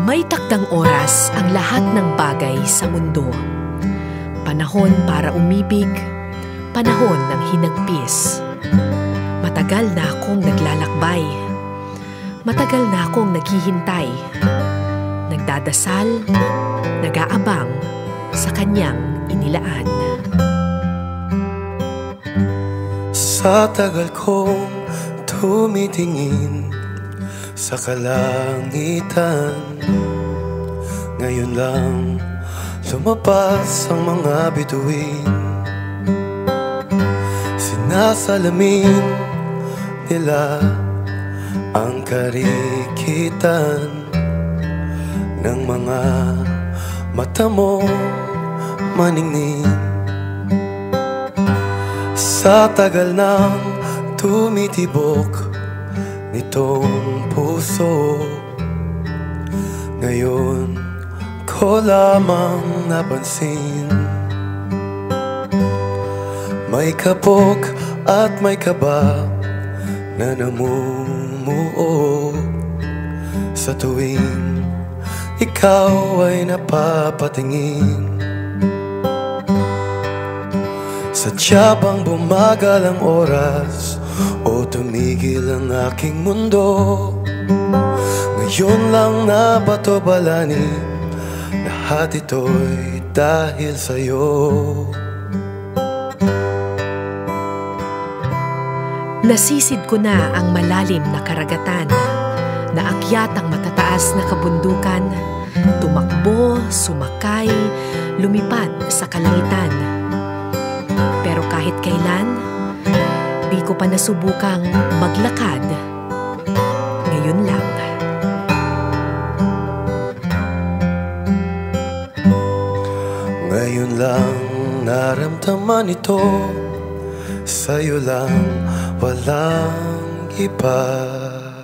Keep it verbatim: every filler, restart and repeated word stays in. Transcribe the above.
May takdang oras ang lahat ng bagay sa mundo. Panahon para umibig, panahon ng hinagpis. Matagal na akong naglalakbay. Matagal na akong naghihintay. Nagdadasal, nag-aabang sa kanyang inilaan. Sa tagal kong tumitingin sa kalangitan, ngayon lang lumabas ang mga bituin. Sinasalamin nila ang karikitan ng mga mata mo maningning. Sa tagal nang tumitibok nitong puso, ngayon ko lamang napansin, may kapok at may kaba na namumuo sa tuwing ikaw ay napapatingin. Sadya bang bumagal ang oras o tumigil ang aking mundo? Ngayon lang nabato-balanin, lahat ito'y dahil sa'yo. Nasisid ko na ang malalim na karagatan, naakyat ang matataas na kabundukan, tumakbo, sumakay, lumipad sa kalangitan. Pero kahit kailan, di ko pa nasubukang maglakad. Ngayon lang. Ngayon lang naramdaman ito, sa'yo lang, walang iba.